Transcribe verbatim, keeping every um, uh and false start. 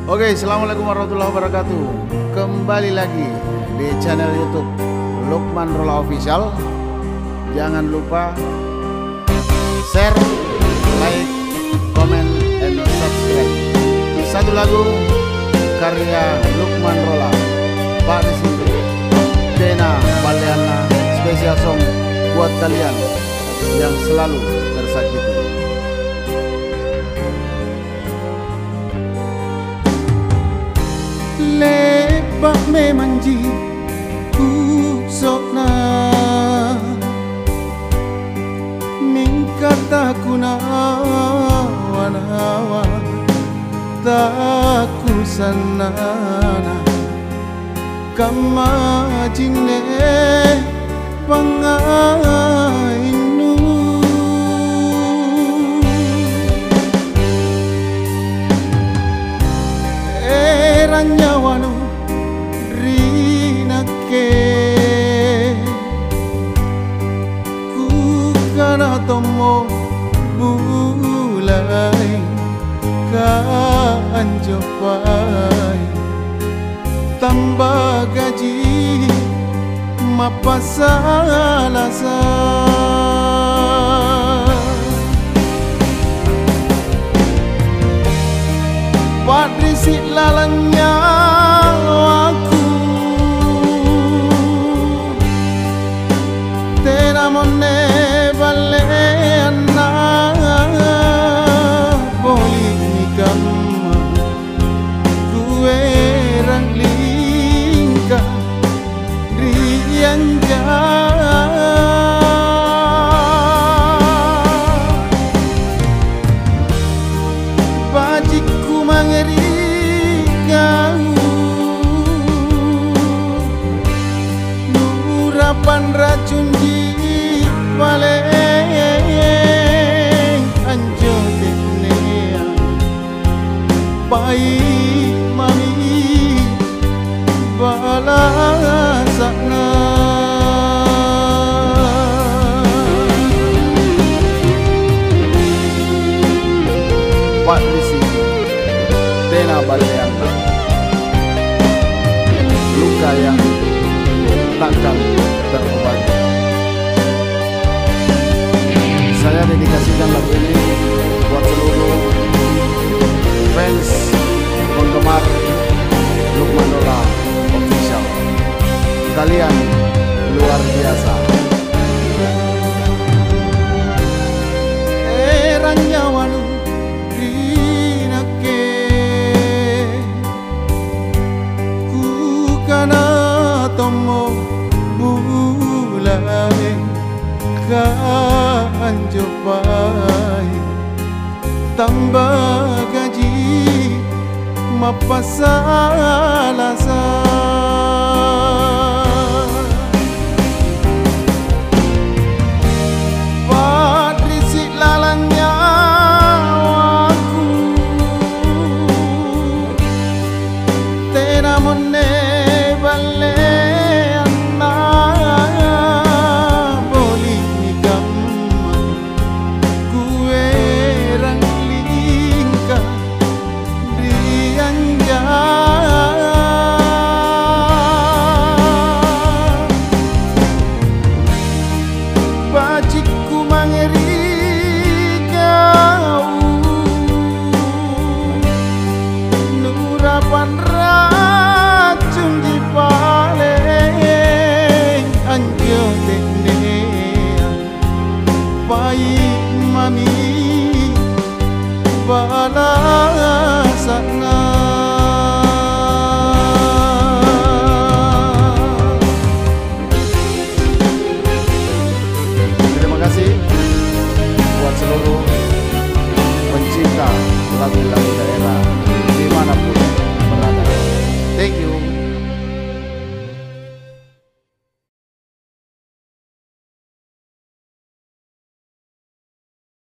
Oke, assalamualaikum warahmatullahi wabarakatuh. Kembali lagi di channel YouTube Lukman Rola Official. Jangan lupa share, like, comment, and subscribe. Satu lagu karya Lukman Rola, Pak Disitu, Dena Baleana, spesial song buat kalian yang selalu tersakiti. Lepak memanji usok na mingkata kuna wanawa taku sanana kama jine pangainu eranyawanu rinake kukana tomo bulai kanjopai tambah gaji mapasalasa Patrisi lalanya aku Tena mone baleana Boli nikam Kue rang lingka Rianja Bajiku mangeri kau Nurapan racun di paling anjo tenea Pai mami balasakna Pak Disitu, Dena Baleana, luka yang takkan terobati. Saya dedikasikan lagu ini buat seluruh fans penggemar Lukman Rola Official. Kalian luar biasa. Eranyawanu rinake kukana tomo bulai kanjopai tambah gaji mapasalasa Patrisi lalanya aku Tena mone baleana Boli nikam Kue rang lingka Rianja Bajiku mangeri kau Nurapan racun di paling anjo tenea Pai mami balas